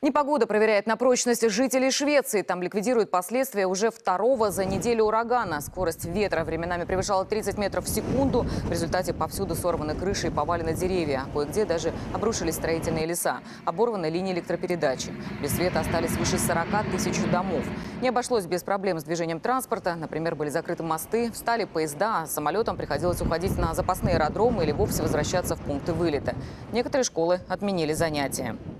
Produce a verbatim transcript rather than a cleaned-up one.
Непогода проверяет на прочность жителей Швеции. Там ликвидируют последствия уже второго за неделю урагана. Скорость ветра временами превышала тридцать метров в секунду. В результате повсюду сорваны крыши и повалены деревья. Кое-где даже обрушились строительные леса. Оборваны линии электропередачи. Без света остались свыше сорока тысяч домов. Не обошлось без проблем с движением транспорта. Например, были закрыты мосты, встали поезда, а самолетам приходилось уходить на запасные аэродромы или вовсе возвращаться в пункты вылета. Некоторые школы отменили занятия.